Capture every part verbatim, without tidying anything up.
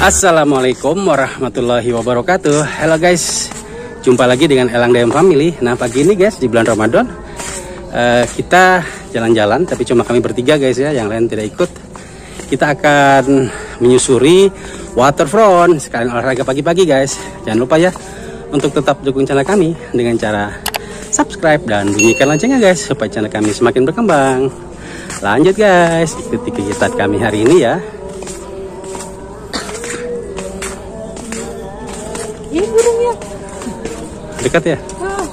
Assalamualaikum warahmatullahi wabarakatuh. Halo guys, jumpa lagi dengan Elang D M Family. Nah pagi ini guys, di bulan Ramadan uh, kita jalan-jalan, tapi cuma kami bertiga guys ya, yang lain tidak ikut. Kita akan menyusuri waterfront, sekalian olahraga pagi-pagi guys. Jangan lupa ya untuk tetap dukung channel kami dengan cara subscribe dan bunyikan loncengnya guys, supaya channel kami semakin berkembang. Lanjut guys, ikuti kegiatan kami hari ini ya. Ini burungnya Dekat ya? oh.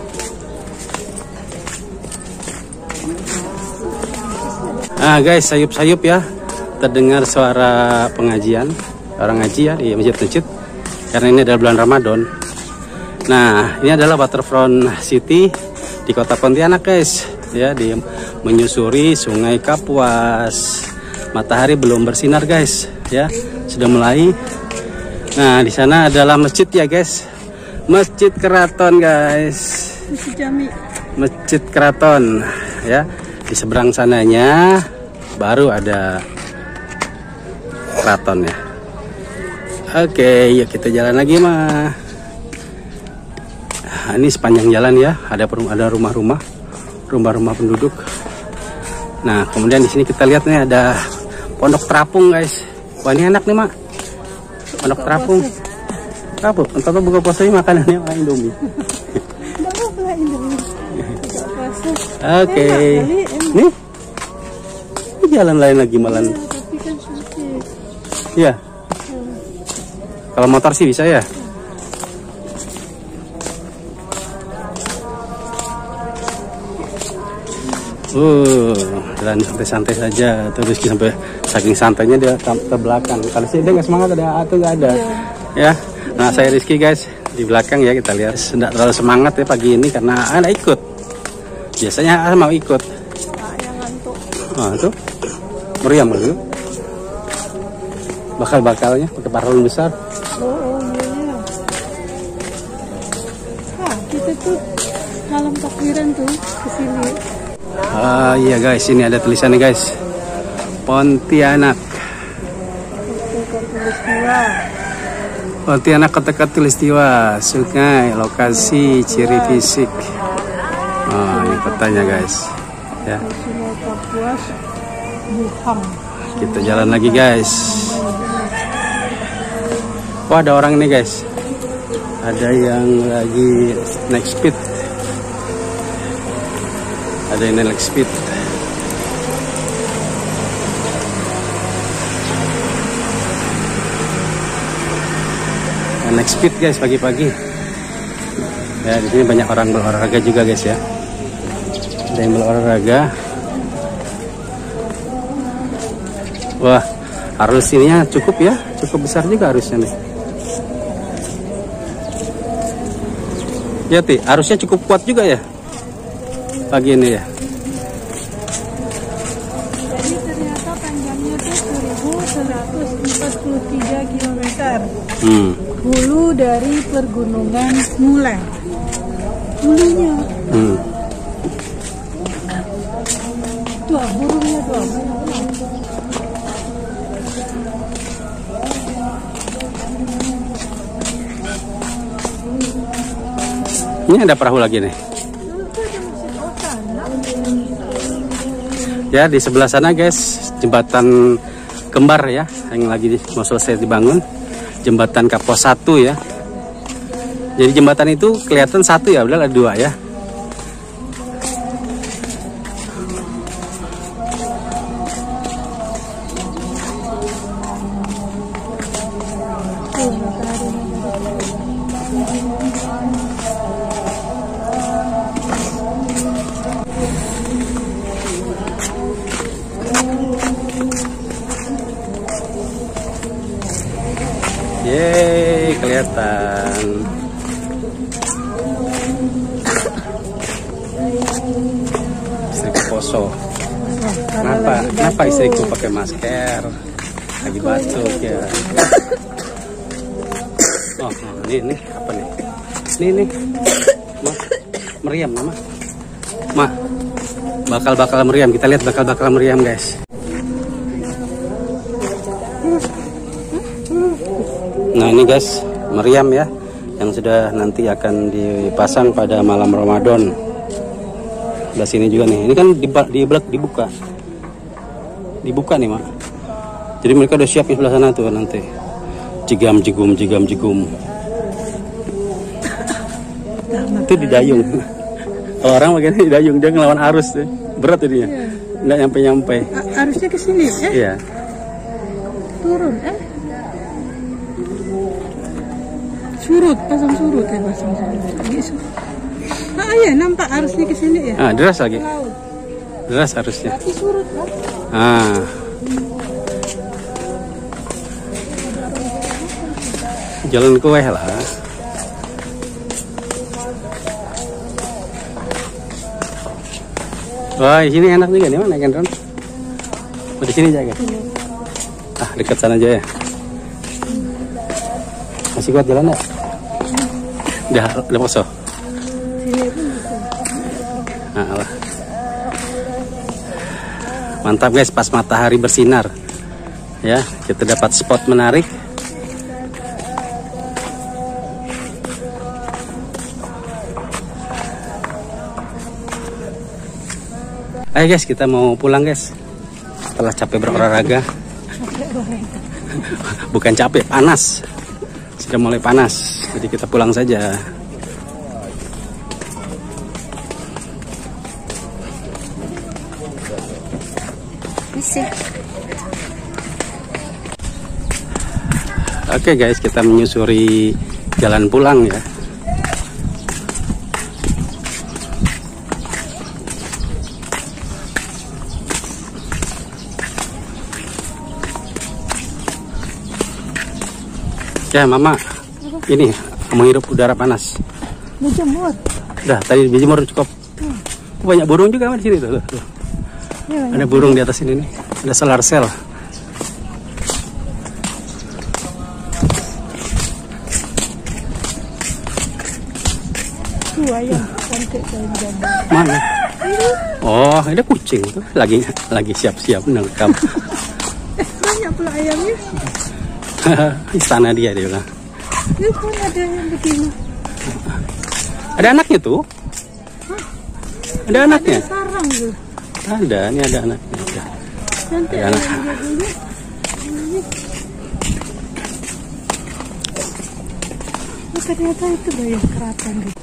Ah guys, sayup-sayup ya, terdengar suara pengajian, orang ngaji ya di masjid-masjid, karena ini adalah bulan Ramadan. Nah ini adalah waterfront city di kota Pontianak guys ya, di menyusuri Sungai Kapuas. Matahari belum bersinar guys ya, sudah mulai. Nah, di sana adalah masjid ya guys. Masjid Keraton guys. Masjid Jami. Masjid Keraton ya. Di seberang sananya baru ada keraton ya. Oke, yuk kita jalan lagi mah. Nah, ini sepanjang jalan ya, ada ada rumah-rumah, rumah-rumah penduduk. Nah, kemudian di sini kita lihat nih ada pondok terapung guys. Wah, ini enak nih, Mak. Pondok terapung. Terapung, entah buka puasa ini makanannya orang Indomie. Oke. Nih. Ini jalan lain lagi malam. Iya. Kalau motor sih bisa ya. Uh, jalan santai-santai saja, terus sampai saking santainya dia ke belakang. Kalau sih dia nggak semangat, ada atau nggak ada, yeah. Ya. Nah saya Rizky guys di belakang ya, kita lihat tidak terlalu semangat ya pagi ini karena anak ikut. Biasanya ah, mau ikut. Oh tuh, meriam dulu. Bakal-bakalnya pakai paralon besar. Oh, oh iya. Ah, kita tuh malam takbiran tuh kesini. Ah iya guys, ini ada tulisannya guys, Pontianak. Pontianak Kota Khatulistiwa, sungai, lokasi, ciri fisik. Oh ini kotanya guys ya. Kita jalan lagi guys. Wah ada orang ini guys, ada yang lagi naik speed. Ada yang naik speed. Naik speed guys pagi-pagi. Ya di sini banyak orang berolahraga juga guys ya. Ada yang berolahraga. Wah, arus ininya cukup ya, cukup besar juga arusnya nih. Ya Ti, arusnya cukup kuat juga ya pagi ini ya. Jadi ternyata panjangnya tuh seribu seratus empat puluh tiga kilometer. Hmm. Hulu dari pergunungan Muleh. Hulunya. Hmm. Tuh burungnya tuh. Ini ada perahu lagi nih. Ya di sebelah sana guys, jembatan kembar ya, yang lagi mau selesai dibangun, jembatan Kapuas satu ya. Jadi jembatan itu kelihatan satu ya, padahal ada dua ya. Yeay, kelihatan. Istriku poso. Kenapa? Kenapa istriku pakai masker? Lagi batuk ya. Oh, ini ini apa nih? Ini nih. Ma, meriam mama. Ma, bakal-bakal meriam. Kita lihat bakal-bakal meriam guys. Nah ini guys, meriam ya, yang sudah nanti akan dipasang pada malam Ramadan. Sebelah sini juga nih, ini kan di, di dibuka, dibuka nih mak. Jadi mereka udah siap di sebelah sana tuh nanti. Jigam jigum jigam jigum. Itu di dayung. Kalau orang bagian di dayung, dia ngelawan arus deh. Berat jadinya. Nggak nyampe-nyampe. Arusnya ke sini ya? Iya. Turun eh. Surut, pasang surut ya, pasang surut. Lagi surut. Ah iya, nampak arusnya ke sini ya? Ah, deras lagi. Laut. Deras arusnya. Tapi surut kan? Ah. Jalan kue lah. Wah, di sini enak juga nih, mana kan Ron? Oh, di sini aja kan? Ah, dekat sana aja ya. Masih kuat jalan nggak? Udah, udah kosong. Nah, Allah. Mantap guys, pas matahari bersinar, ya kita dapat spot menarik. Ayo guys, kita mau pulang guys. Setelah capek berolahraga. Bukan capek, panas. Sudah mulai panas. Jadi kita pulang saja. Oke guys, kita menyusuri jalan pulang ya. Ya mama, ini menghirup udara panas. Dijemur. Udah tadi dijemur cukup. Hmm. Banyak burung juga di sini tuh. tuh. Ya, ada burung di atas ini nih. Ada solar cell. Tuh ayam cantik kayak gambar. Mana? Oh, ada kucing tuh. Lagi lagi siap-siap nangkap. Eh, banyak pula ayamnya. Istana dia dia bilang. Ini pun ada yang begini. Ada anaknya tuh? Hah? Ada anaknya? Ada sarang tuh. Ada, ini ada anaknya. Ada. Cantik ada anak. ayamnya. Oh, ternyata itu bayang keraton gitu.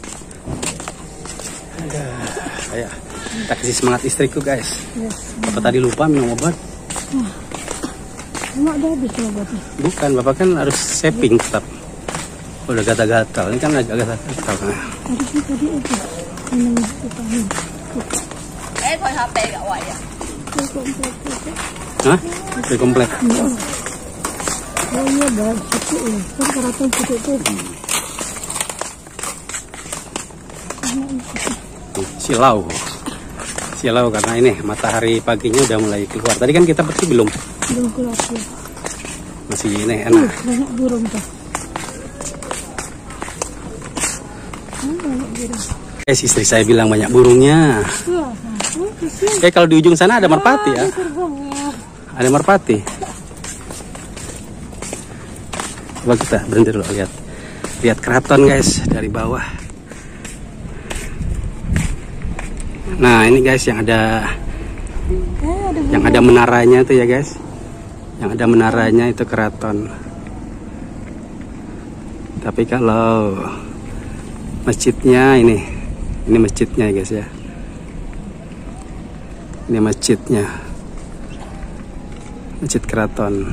Ada. Ayo, kita kasih semangat istriku guys. Yes. Bapak tadi lupa minum obat. Oh. Emak udah habis obatnya? Bukan, bapak kan harus saving tetap. Udah gatal-gatal, ini kan agak gatal-gatal. Tadi sih tadi itu minum vitamin. Eh, thôi H P gak quay à? Hah? Udah komplek. Oh iya, dah situ ya. Kan keraton situ tuh. Silau. Silau karena ini matahari paginya udah mulai keluar. Tadi kan kita bersih belum? Belum keluar ya. Masih ini enak. Uh, banyak burung tuh. Hmm, banyak burung. Eh, istri saya bilang banyak burungnya. Wah, oh, kesian. Eh, kalau di ujung sana ada merpati ya. Ah, terbang ya. Ada merpati. Coba kita berhenti dulu lihat. Lihat keraton guys dari bawah. Nah, ini guys yang ada Eh, ada yang ada menaranya tuh ya guys. Yang ada menaranya itu keraton. Tapi kalau masjidnya ini, ini masjidnya ya guys ya. Ini masjidnya, masjid keraton.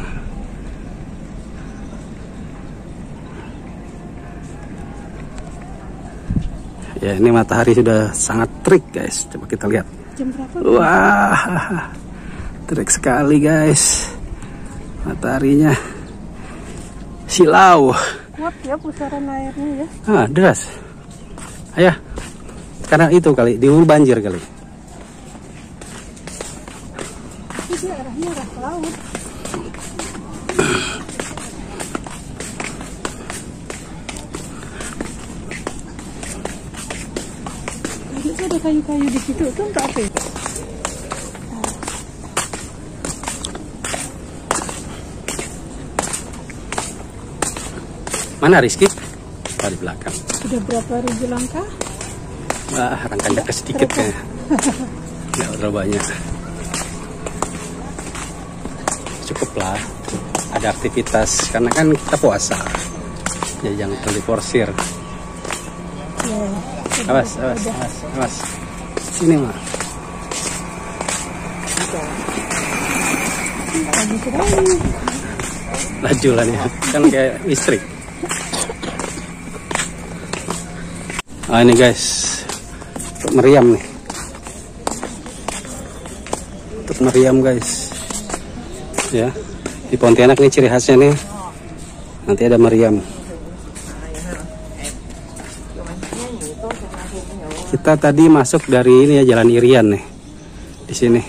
Ya, ini matahari sudah sangat terik guys. Coba kita lihat. jam berapa? Wah, terik sekali guys. Mataharinya silau. Kuat ya pusaran airnya ya. Ah, deras. Ayah, karena itu kali, di hulu banjir kali. Ini arahnya arah ke laut. Itu ada kayu-kayu di situ, itu untuk apa ya? Mana Rizky? Oh, di belakang. Sudah berapa ribu langkah? Wah, rangkanya ke sedikit kayaknya. Nggak terlalu banyak. Cukup lah. Ada aktivitas karena kan kita puasa. Ya jangan terlalu diporsir. Ya, Awas, awas, awas, awas. Sini mah. Laju lah nih, kan kayak listrik. Ah ini guys, untuk meriam nih. Untuk meriam guys. Ya, di Pontianak nih ciri khasnya nih. Nanti ada meriam. Kita tadi masuk dari ini ya, Jalan Irian nih. Di sini.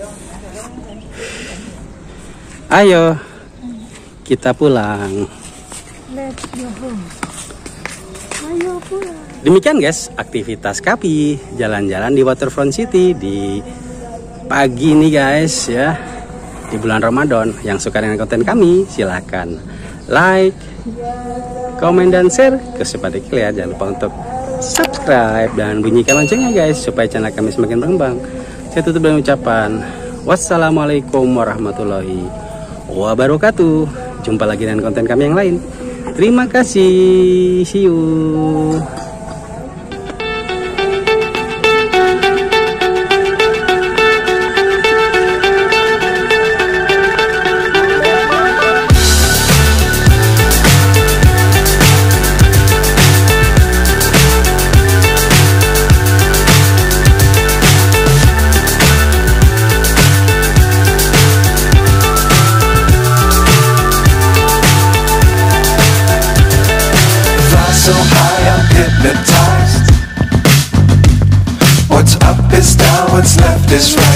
Ayo. Kita pulang. Let's go home. Ayo pulang. Demikian guys, aktivitas kami jalan-jalan di Waterfront City di pagi nih guys ya. Di bulan Ramadan. Yang suka dengan konten kami, silahkan like, komen dan share ke sepada kalian. Jangan lupa untuk subscribe dan bunyikan loncengnya guys supaya channel kami semakin berkembang. Saya tutup dengan ucapan wassalamualaikum warahmatullahi wabarakatuh. Jumpa lagi dengan konten kami yang lain. Terima kasih. See you. So high, I'm hypnotized. What's up is down, what's left is right.